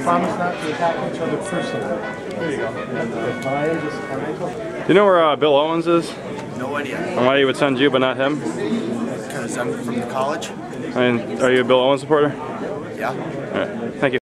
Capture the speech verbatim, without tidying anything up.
promise not to attack each other personally. There you go. Do you know where uh, Bill Owens is? No idea. And why he would send you but not him? Because I'm from the college. And are you a Bill Owens supporter? Yeah. All right. Thank you.